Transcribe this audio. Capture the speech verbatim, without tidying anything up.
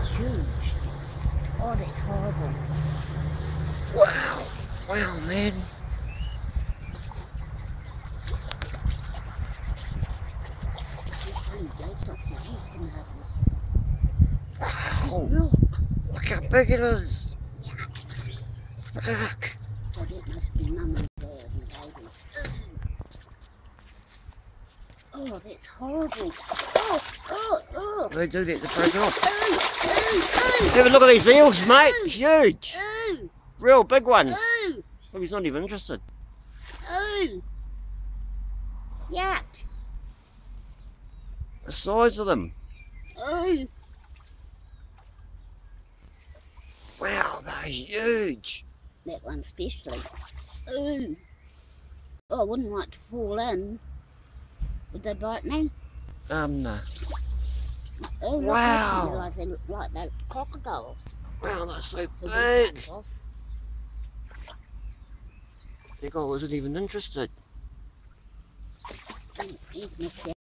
one's huge. Oh, that's horrible. Wow. Wow, man. Wow. Look. Look how big it is. Fuck. So that must be mum and dad and baby. Oh, that's horrible. Oh, oh, oh. They do that to break it off. Ooh, ooh, ooh. Have a look at these eels, mate. Huge. Ooh, Real big ones. ooh, Look, he's not even interested. ooh. Yuck. The size of them. Ooh. Wow, they're huge. That one especially. Ooh. Oh, I wouldn't like to fall in. Would they bite me? Um, no. Oh, look, Wow. I didn't realise they look like those crocodiles. Wow, that's so The big. big ones. The guy wasn't even interested. Here's Mister